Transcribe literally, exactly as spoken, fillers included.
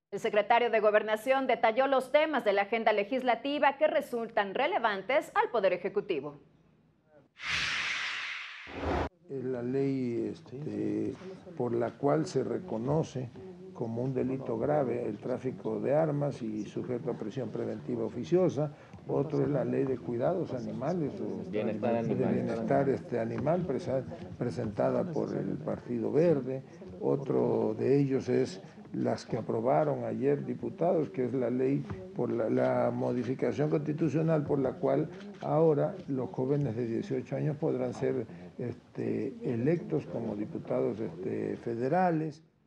El secretario de Gobernación detalló los temas de la agenda legislativa que resultan relevantes al Poder Ejecutivo. La ley este, por la cual se reconoce como un delito grave el tráfico de armas y sujeto a prisión preventiva oficiosa. Otro es la ley de cuidados animales o bienestar de animal, bienestar este, animal presentada por el Partido Verde. Otro de ellos es las que aprobaron ayer diputados, que es la ley por la, la modificación constitucional por la cual ahora los jóvenes de dieciocho años podrán ser este, electos como diputados este, federales.